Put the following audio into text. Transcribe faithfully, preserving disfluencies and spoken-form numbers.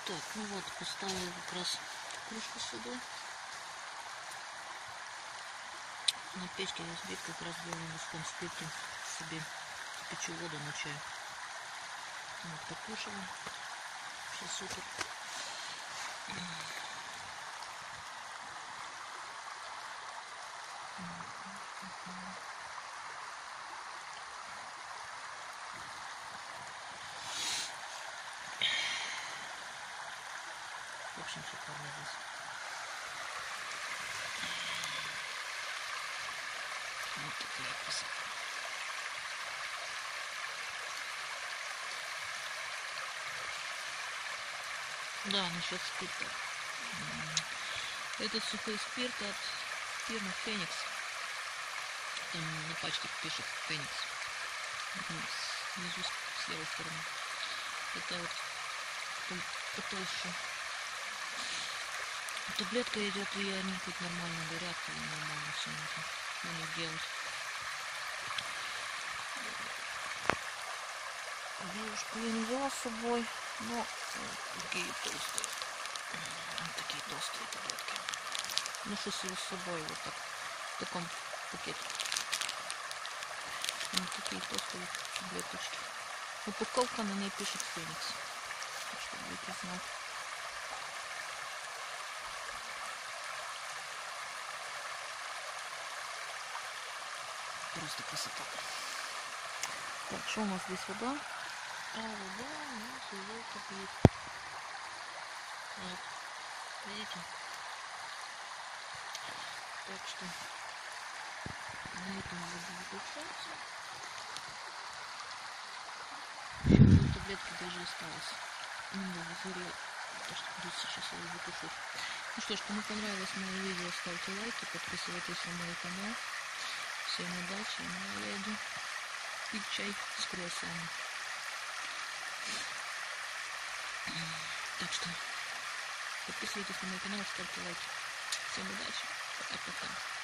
Так, ну вот, поставила как раз кружку сюда. На печке я сбит как раз делаю мужском спирте себе кипячу воду на чай. Вот, покушала. Все супер. В общем, шикарно здесь. Вот такая красота. Да, насчет спирта. Этот сухой спирт от фирмы Феникс. Там на пачке пишет Феникс. Внизу с левой стороны. Это вот потолще. Таблетка идет, и они хоть нормально горят, или нормально все нужно на них делать. Девушку я не взяла с собой, но вот такие толстые. Вот такие толстые таблетки. Ношу с собой вот так, в таком пакете. Вот такие толстые таблеточки. Упаковка на ней пишет Феникс. Так что будете знать. Просто красота. Так, что у нас здесь вода? А вода у нас уже кипит. Вот. Видите? Так что на этом буду выключаться. Еще две таблетки даже осталось. Немного горел. Так что придется сейчас его вытушить. Ну что ж, кому понравилось мое видео, ставьте лайки, подписывайтесь на мой канал. Всем удачи, ну а я иду пить чай с круассаном. Так что подписывайтесь на мой канал, ставьте лайки. Всем удачи, пока-пока.